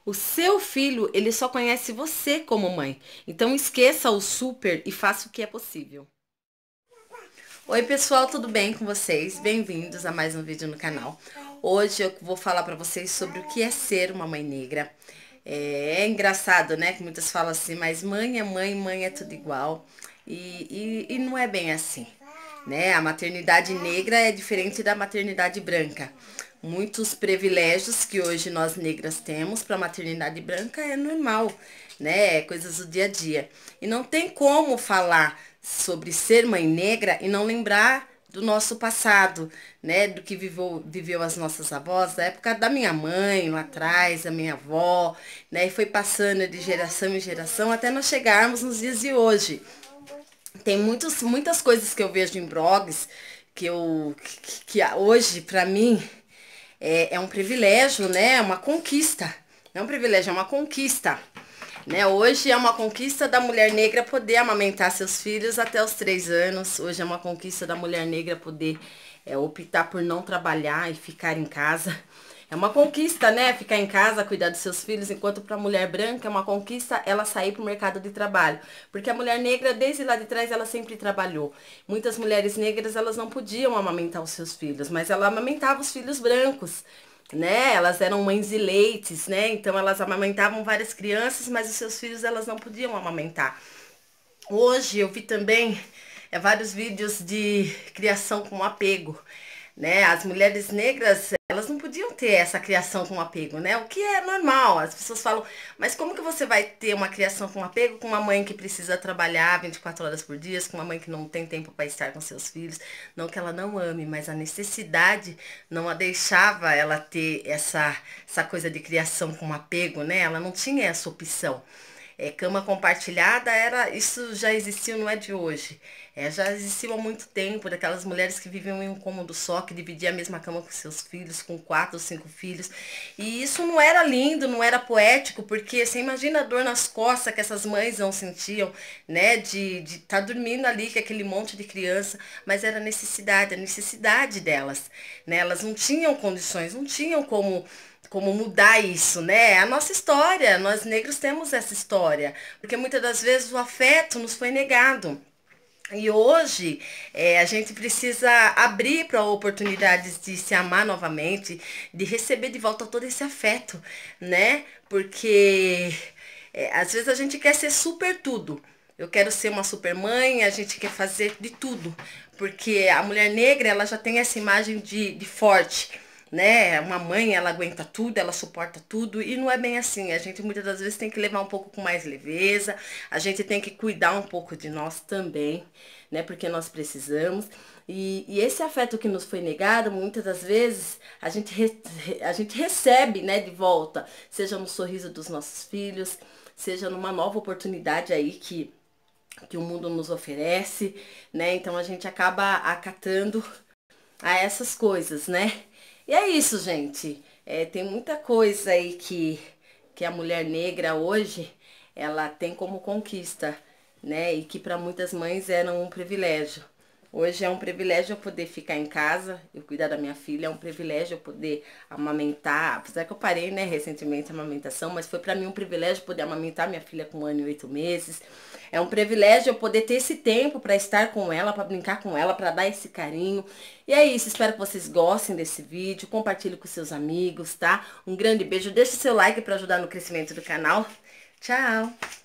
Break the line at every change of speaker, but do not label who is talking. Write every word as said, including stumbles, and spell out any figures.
O seu filho, ele só conhece você como mãe. Então esqueça o super e faça o que é possível. Oi pessoal, tudo bem com vocês? Bem-vindos a mais um vídeo no canal. Hoje eu vou falar pra vocês sobre o que é ser uma mãe negra. É, é engraçado, né? Que muitas falam assim, mas mãe é mãe, mãe é tudo igual. E, e, e não é bem assim, né? A maternidade negra é diferente da maternidade branca. Muitos privilégios que hoje nós negras temos para a maternidade branca é normal, né? É coisas do dia a dia. E não tem como falar sobre ser mãe negra e não lembrar do nosso passado, né? Do que viveu, viveu as nossas avós, da época da minha mãe lá atrás, da minha avó, né? E foi passando de geração em geração até nós chegarmos nos dias de hoje. Tem muitos, muitas coisas que eu vejo em blogs que eu que, que hoje para mim é, é um privilégio, né? É uma conquista. Não é um privilégio, é uma conquista. Né? Hoje é uma conquista da mulher negra poder amamentar seus filhos até os três anos. Hoje é uma conquista da mulher negra poder é, optar por não trabalhar e ficar em casa. É uma conquista, né? Ficar em casa, cuidar dos seus filhos, enquanto para a mulher branca é uma conquista ela sair para o mercado de trabalho. Porque a mulher negra, desde lá de trás, ela sempre trabalhou. Muitas mulheres negras, elas não podiam amamentar os seus filhos, mas ela amamentava os filhos brancos, né? Elas eram mães de leites, né? Então elas amamentavam várias crianças, mas os seus filhos elas não podiam amamentar. Hoje eu vi também é, vários vídeos de criação com apego, né? As mulheres negras, elas não podiam ter essa criação com apego, né? O que é normal. As pessoas falam, mas como que você vai ter uma criação com apego com uma mãe que precisa trabalhar vinte e quatro horas por dia, com uma mãe que não tem tempo para estar com seus filhos? Não que ela não ame, mas a necessidade não a deixava ela ter essa, essa coisa de criação com apego, né? Ela não tinha essa opção. É, cama compartilhada era, isso já existiu, não é de hoje. É, já existiu há muito tempo, daquelas mulheres que viviam em um cômodo só, que dividiam a mesma cama com seus filhos, com quatro ou cinco filhos. E isso não era lindo, não era poético, porque você imagina a dor nas costas que essas mães não sentiam, né? De estar de tá dormindo ali com aquele monte de criança, mas era necessidade, a necessidade delas, né? Elas não tinham condições, não tinham como como mudar isso, né? É a nossa história, nós negros temos essa história, porque muitas das vezes o afeto nos foi negado. E hoje é, a gente precisa abrir para oportunidades de se amar novamente, de receber de volta todo esse afeto, né? Porque é, às vezes a gente quer ser super tudo. Eu quero ser uma super mãe, a gente quer fazer de tudo. Porque a mulher negra, ela já tem essa imagem de, de forte, né? Uma mãe, ela aguenta tudo, ela suporta tudo, e não é bem assim. A gente muitas das vezes tem que levar um pouco com mais leveza, a gente tem que cuidar um pouco de nós também, né? Porque nós precisamos. E, e esse afeto que nos foi negado, muitas das vezes, a gente, re, a gente recebe, né, de volta, seja no sorriso dos nossos filhos, seja numa nova oportunidade aí que, que o mundo nos oferece, né? Então a gente acaba acatando a essas coisas, né? E é isso, gente. É, tem muita coisa aí que, que a mulher negra hoje, ela tem como conquista, né? E que para muitas mães era um privilégio. Hoje é um privilégio eu poder ficar em casa, eu cuidar da minha filha, é um privilégio eu poder amamentar, apesar que eu parei, né, recentemente a amamentação, mas foi para mim um privilégio poder amamentar minha filha com um ano e oito meses. É um privilégio eu poder ter esse tempo para estar com ela, para brincar com ela, para dar esse carinho. E é isso, espero que vocês gostem desse vídeo, compartilhe com seus amigos, tá? Um grande beijo, deixe seu like para ajudar no crescimento do canal. Tchau!